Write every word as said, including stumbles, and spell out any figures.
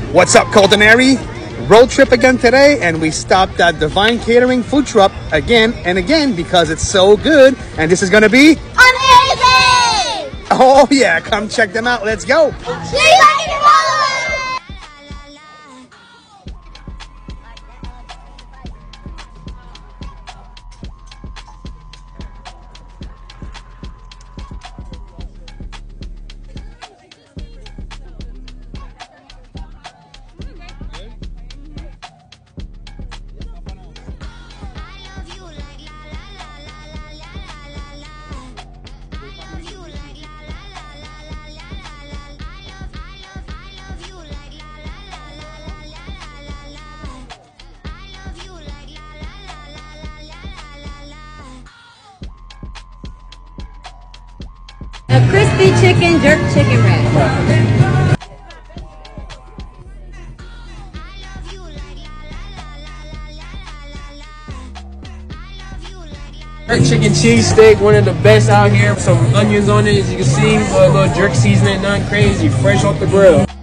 What's up, Cultinary? Road trip again today, and we stopped at Divine Catering food truck again and again because it's so good, and this is gonna be amazing! Oh yeah, come check them out. Let's go. A crispy chicken jerk chicken wrap. Jerk chicken cheesesteak, one of the best out here. Some onions on it, as you can see, a little jerk seasoning, nothing crazy, fresh off the grill.